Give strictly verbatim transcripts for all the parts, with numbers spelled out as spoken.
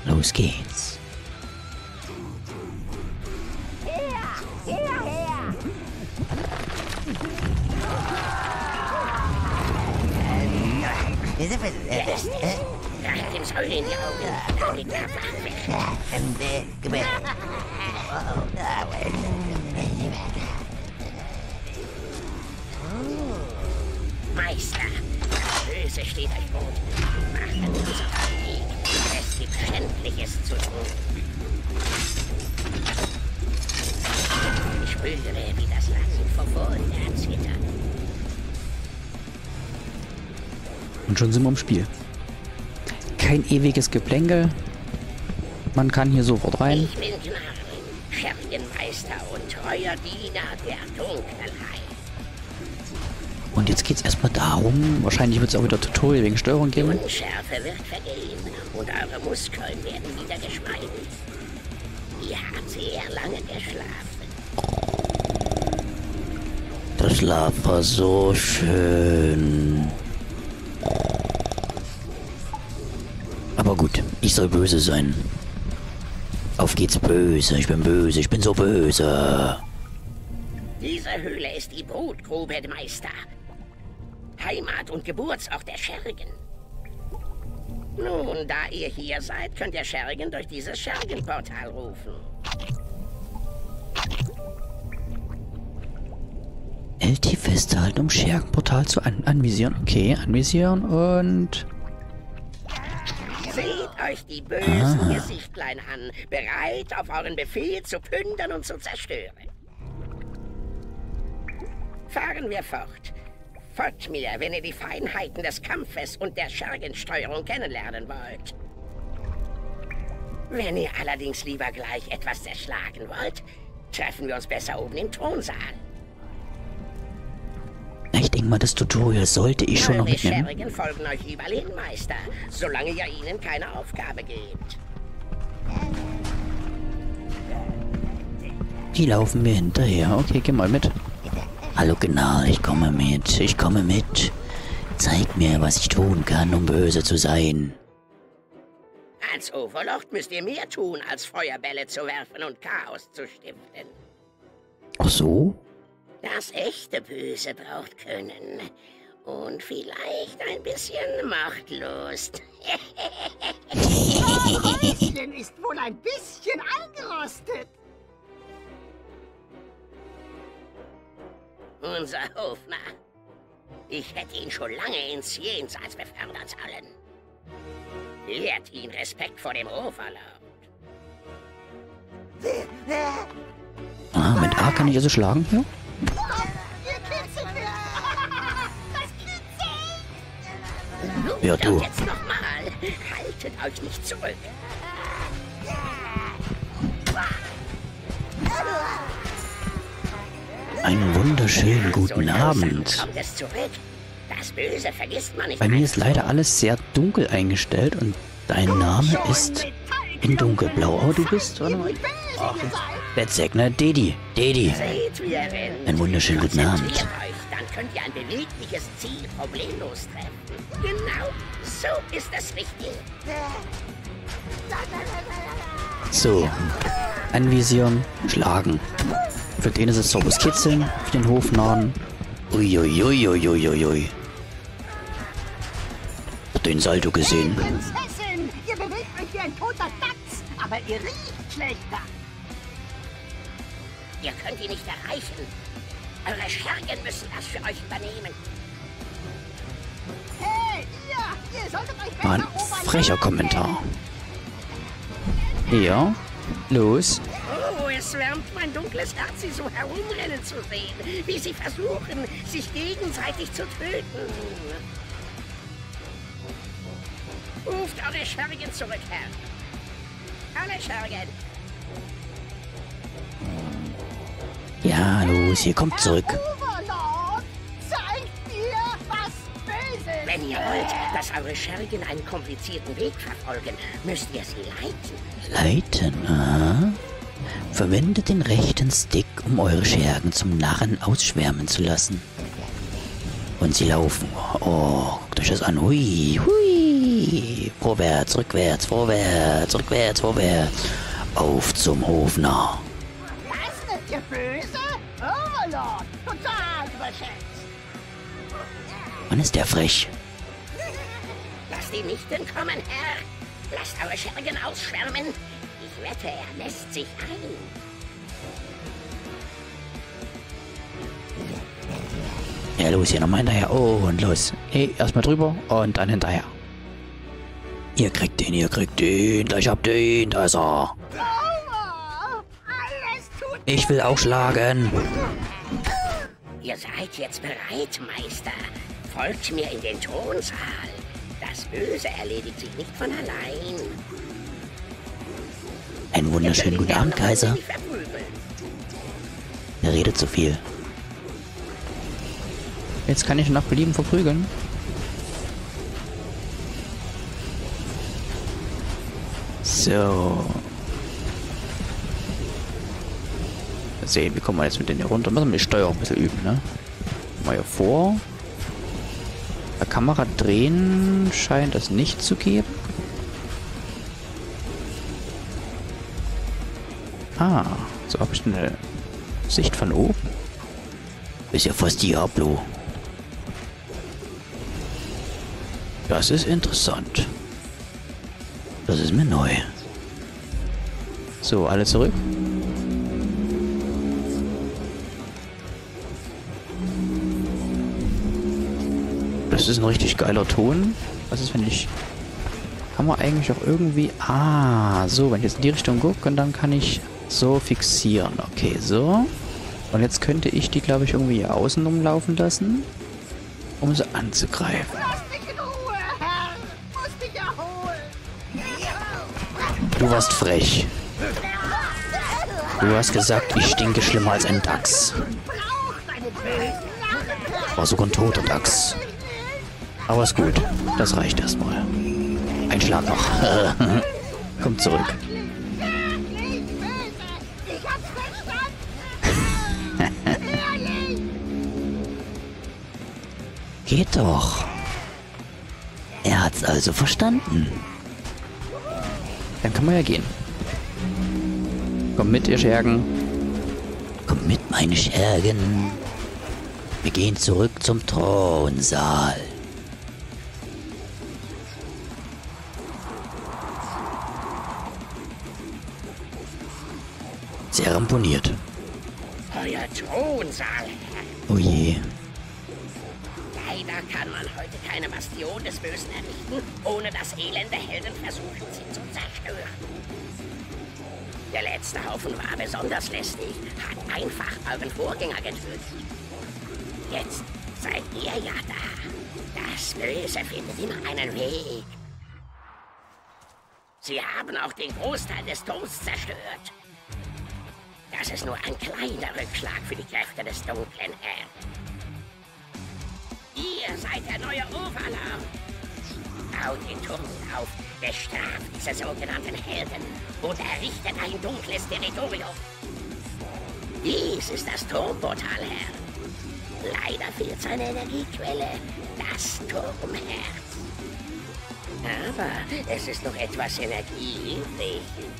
Los geht's. Nach dem Säure in die Augen. Mit der Waffe. Meister, das Böse steht euch gut. Machen wir uns auf den Weg. Es gibt Schändliches zu tun. Ich spüre, wie das Land vor Wunder zittert. Und schon sind wir im Spiel. Kein ewiges Geplänkel. Man kann hier sofort rein. Ich bin Gnarl, Schergenmeister und treuer Diener der Dunkelheit. Und jetzt geht's erstmal darum, wahrscheinlich wird es auch wieder Tutorial wegen Steuerung Die geben. Unschärfe wird vergehen und eure Muskeln werden wieder geschmeidig. Ihr habt sehr lange geschlafen. Der Schlaf war so schön. Aber gut, ich soll böse sein. Auf geht's böse, ich bin böse, ich bin so böse. Diese Höhle ist die Brutgrube, Meister. Heimat und Geburtsort der Schergen. Nun, da ihr hier seid, könnt ihr Schergen durch dieses Schergenportal rufen. L T festhalten, um Schergenportal zu an anvisieren. Okay, anvisieren und... Seht euch die bösen Ah. Gesichtlein an, bereit auf euren Befehl zu plündern und zu zerstören. Fahren wir fort. Folgt mir, wenn ihr die Feinheiten des Kampfes und der Schergensteuerung kennenlernen wollt. Wenn ihr allerdings lieber gleich etwas zerschlagen wollt, treffen wir uns besser oben im Thronsaal. Ich denke mal, das Tutorial sollte ich schon noch Eure mitnehmen. Schergen folgen euch überall hin, Meister, solange ihr ihnen keine Aufgabe gebt. Die laufen mir hinterher. Okay, geh mal mit. Hallo Gnarl, ich komme mit. Ich komme mit. Zeig mir, was ich tun kann, um böse zu sein. Als Overlord müsst ihr mehr tun, als Feuerbälle zu werfen und Chaos zu stiften. Ach so? Das echte Böse braucht Können. Und vielleicht ein bisschen Machtlust. Das Häuschen ist wohl ein bisschen eingerostet. Unser Hofner. Ich hätte ihn schon lange ins Jenseits befördern sollen. Lehrt ihn Respekt vor dem Overlord. Ah, mit A kann ich also schlagen? Ja? Ihr kitzelt mich. Das kitzelt. Nun, Ja, du. und jetzt nochmal. Haltet euch nicht zurück. Einen wunderschönen guten So langsam Abend. kommt es zurück. Das Böse vergisst man nicht. Bei mir ist einfach leider so. alles sehr dunkel eingestellt und dein Name ist in dunkelblau. Aber du bist, warte mal. Ach, Betzek, ne? Dedi. Dedi. Seht, wie er rennt. Einen wunderschönen guten Abend. Konzentriert euch, dann könnt ihr ein bewegliches Ziel problemlos treffen. Genau, so ist es richtig. So. Anvisieren, schlagen. Für den ist es saubers Kitzeln, für den Hofnahen. Uiuiuiuiuiui. Habt ihr den Salto gesehen? Prinzessin, ihr bewegt euch wie ein toter Dachs, aber ihr riecht schlechter. Ihr könnt ihn nicht erreichen. Eure Schergen müssen das für euch übernehmen. Hey, ihr, ihr solltet euch besser War ein oberhalb- frecher Kommentar. Ja, los. Oh, es wärmt mein dunkles Herz, sie so herumrennen zu sehen, wie sie versuchen, sich gegenseitig zu töten. Ruft eure Schergen zurück, Herr. Alle Schergen. Ja, los, hier kommt zurück. Overlord, zeigt mir was Böses. Wenn ihr wollt, dass eure Schergen einen komplizierten Weg verfolgen, müsst ihr sie leiten. Leiten, aha. Verwendet den rechten Stick, um eure Schergen zum Narren ausschwärmen zu lassen. Und sie laufen. Oh, guckt euch das an. Hui, hui. Okay. Vorwärts, rückwärts, vorwärts, rückwärts, vorwärts. Auf zum Hofner. Was nennt ihr böse? Overlord, total überschätzt. Wann ist der frech? Lasst ihn nicht entkommen, Herr. Lasst eure Schergen ausschwärmen. Ich wette, er lässt sich ein. Ja, los, hier nochmal hinterher. Oh, und los. Nee, erstmal drüber und dann hinterher. Ihr kriegt den, ihr kriegt den. Ich hab den, da ist er. Oh, alles tut Ich will auch schlagen. Ihr seid jetzt bereit, Meister. Folgt mir in den Thronsaal. Das Böse erledigt sich nicht von allein. Einen wunderschönen guten Abend, Kaiser. Er redet zu viel. Jetzt kann ich nach Belieben verprügeln. So. Mal sehen, wie kommen wir jetzt mit denen hier runter? Müssen wir die Steuer auch ein bisschen üben, ne? Mal hier vor. Bei Kamera drehen scheint es nicht zu geben. Ah, so habe ich eine Sicht von oben. Ist ja fast Diablo. Das ist interessant. Das ist mir neu. So, alle zurück. Das ist ein richtig geiler Ton. Was ist, wenn ich... Kann man eigentlich auch irgendwie... Ah, so, wenn ich jetzt in die Richtung gucke und dann kann ich so fixieren. Okay, so. Und jetzt könnte ich die, glaube ich, irgendwie hier außen rumlaufen lassen, um sie anzugreifen. Lass mich in Ruhe, Herr. Muss mich erholen. Du warst frech. Du hast gesagt, ich stinke schlimmer als ein Dachs. War sogar ein toter Dachs. Aber ist gut. Das reicht erstmal. Ein Schlag noch. Kommt zurück. Ich hab's verstanden. Ehrlich. Geht doch. Er hat's also verstanden. Dann kann man ja gehen. Komm mit, ihr Schergen. Kommt mit, meine Schergen. Wir gehen zurück zum Thronsaal. Sehr ramponiert. Euer Thronsaal, Herr. Oh je. Leider kann man heute keine Bastion des Bösen errichten, ohne dass elende Helden versuchen, sie zu zerstören. Der letzte Haufen war besonders lästig, hat einfach euren Vorgänger getötet. Jetzt seid ihr ja da. Das Böse findet immer einen Weg. Sie haben auch den Großteil des Turms zerstört. Das ist nur ein kleiner Rückschlag für die Kräfte des dunklen Herrn. Ihr seid der neue Overlord. Baut den Turm auf, bestraft diese sogenannten Helden und errichtet ein dunkles Territorium. Dies ist das Turmportal, Herr. Leider fehlt seine Energiequelle, das Turmherz. Aber es ist noch etwas Energie übrig.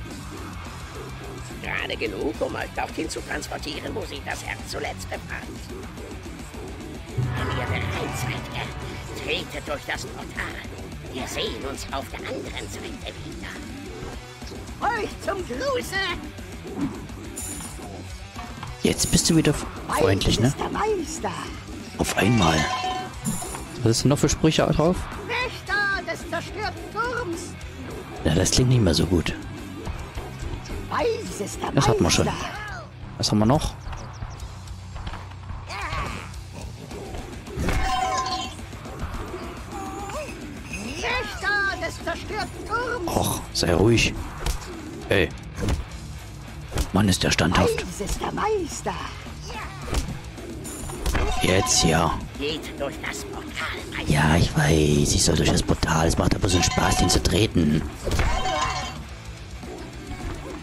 Gerade genug, um euch dorthin zu transportieren, wo sich das Herz zuletzt befand. Wenn ihr bereit seid, Herr, tretet durch das Portal. Wir sehen uns auf der anderen Seite wieder. Euch zum Gruße. Jetzt bist du wieder freundlich, ne? Der Meister. Auf einmal. Was ist denn noch für Sprüche drauf? Wächter des zerstörten Turms. Ja, das klingt nicht mehr so gut. Weiß ist der Das hat man schon. Meister. Was haben wir noch? Wächter des zerstörten Turms. Och, sei ruhig. Ey. Mann, ist der standhaft. Weiß ist der Meister. Jetzt ja. Geht durch das Portal, Meister. Ja, ich weiß. Ich soll durch das Portal. Es macht aber so einen Spaß, den zu treten.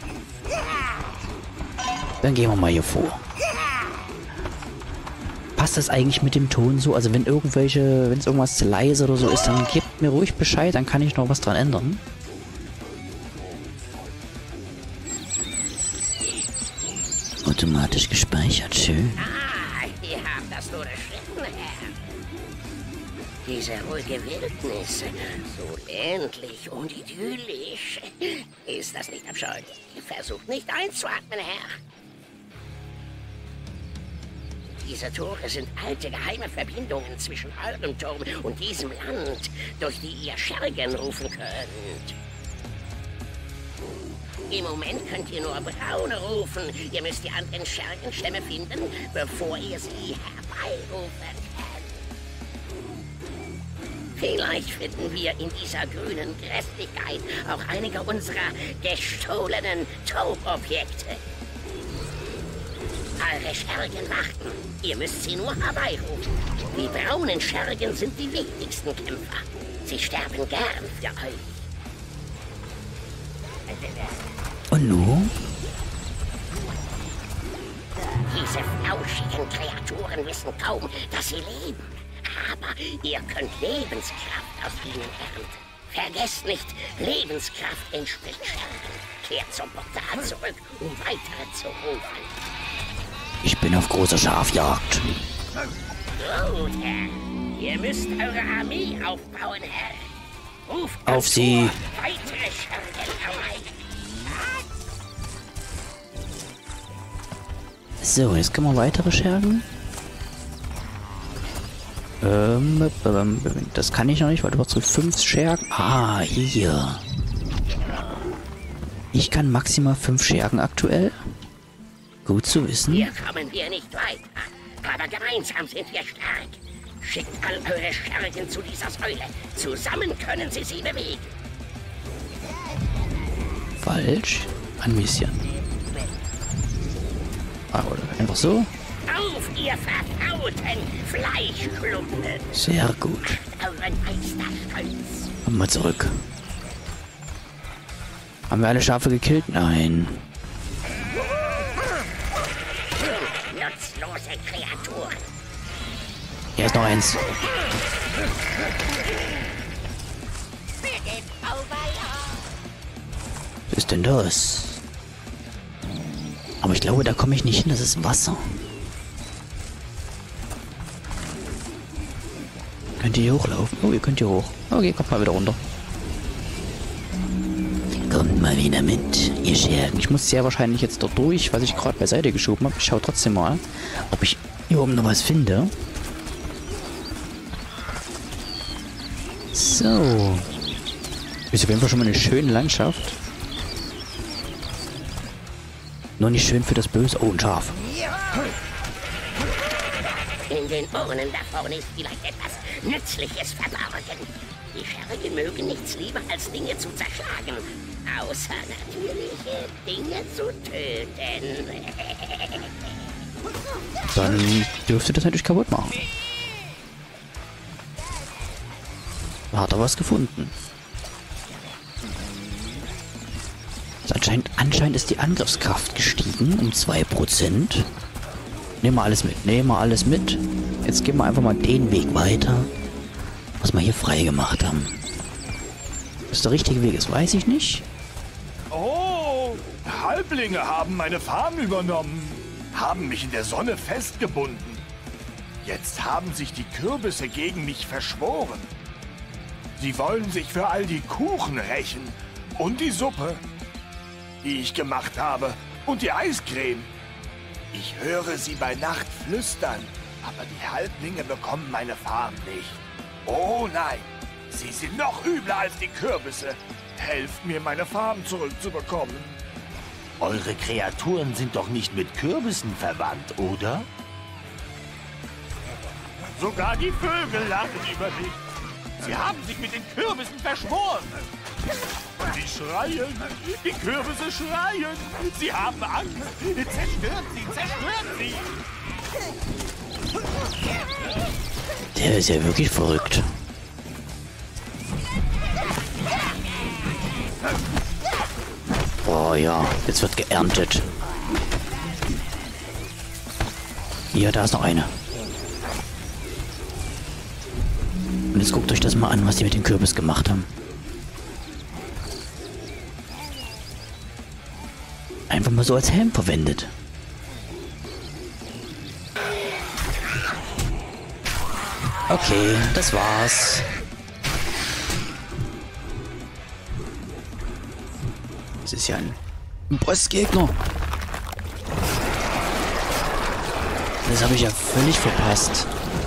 Dann gehen wir mal hier vor. Pass ist das eigentlich mit dem Ton so? Also wenn irgendwelche, wenn es irgendwas zu leise oder so ist, dann gebt mir ruhig Bescheid, dann kann ich noch was dran ändern. Automatisch gespeichert, schön. Ah, ihr habt das nur erschrecken, Herr. Diese ruhige Wildnis, so ländlich und idyllisch. Ist das nicht abscheulich? Versucht nicht einzuatmen, Herr. Diese Tore sind alte geheime Verbindungen zwischen eurem Turm und diesem Land, durch die ihr Schergen rufen könnt. Im Moment könnt ihr nur Braune rufen. Ihr müsst die anderen Schergenstämme finden, bevor ihr sie herbeirufen könnt. Vielleicht finden wir in dieser grünen Grässlichkeit auch einige unserer gestohlenen Taubobjekte. Eure Schergen warten. Ihr müsst sie nur herbeirufen. Die braunen Schergen sind die wichtigsten Kämpfer. Sie sterben gern für euch. Und nun? Diese flauschigen Kreaturen wissen kaum, dass sie leben. Aber ihr könnt Lebenskraft aus ihnen ernten. Vergesst nicht, Lebenskraft entspricht Schergen. Kehrt zum Portal zurück, um weitere zu rufen. Ich bin auf großer Schafjagd. Gut, Herr. Ihr müsst eure Armee aufbauen, Herr. Ruft Auf sie. Weitere Schergen herbei. So, jetzt können wir weitere Schergen. Ähm, das kann ich noch nicht, weil du brauchst so fünf Schergen. Ah, hier. Ich kann maximal fünf Schergen aktuell. Gut zu wissen. Hier kommen wir nicht weiter. Aber gemeinsam sind wir stark. Schickt all eure Schergen zu dieser Säule. Zusammen können sie sie bewegen. Falsch. Ein bisschen. Ah, oder einfach so. Auf, ihr vertrauten Fleischklumpen. Sehr gut. Euren Meisterstolz. Kommen wir zurück. Haben wir alle Schafe gekillt? Nein. Nutzlose Kreaturen. Hier ist noch eins. Was ist denn das? Aber ich glaube, da komme ich nicht hin. Das ist Wasser. Könnt ihr hier hochlaufen? Oh, ihr könnt hier hoch. Okay, kommt mal wieder runter. Kommt mal wieder mit, ihr Schergen. Ich muss sehr wahrscheinlich jetzt dort durch, was ich gerade beiseite geschoben habe. Ich schaue trotzdem mal, ob ich hier oben noch was finde. So. Ist auf jeden Fall schon mal eine schöne Landschaft. Nur nicht schön für das Böse. Oh, ein Schaf. In den Urnen da vorne ist vielleicht etwas Nützliches verborgen. Die Schergen mögen nichts lieber, als Dinge zu zerschlagen. Außer natürlich Dinge zu töten. Dann dürfte das natürlich kaputt machen. Da hat er was gefunden. Also anscheinend, anscheinend ist die Angriffskraft gestiegen um zwei Prozent. Nehmen wir alles mit. Nehmen wir alles mit. Jetzt gehen wir einfach mal den Weg weiter, was wir hier frei gemacht haben. Was der richtige Weg ist, weiß ich nicht. Oh, Halblinge haben meine Farm übernommen, haben mich in der Sonne festgebunden. Jetzt haben sich die Kürbisse gegen mich verschworen. Sie wollen sich für all die Kuchen rächen und die Suppe, die ich gemacht habe, und die Eiscreme. Ich höre sie bei Nacht flüstern, aber die Halblinge bekommen meine Farm nicht. Oh nein, sie sind noch übler als die Kürbisse. Helft mir, meine Farm zurückzubekommen. Eure Kreaturen sind doch nicht mit Kürbissen verwandt, oder? Sogar die Vögel lachen über mich. Sie haben sich mit den Kürbissen verschworen. Sie schreien, die Kürbisse schreien. Sie haben Angst. Zerstört sie, zerstört sie. Der ist ja wirklich verrückt. Oh ja, jetzt wird geerntet. Hier, da ist noch eine. Und jetzt guckt euch das mal an, was die mit dem Kürbis gemacht haben. Einfach mal so als Helm verwendet. Okay, das war's. Das ist ja ein Bossgegner. Das habe ich ja völlig verpasst.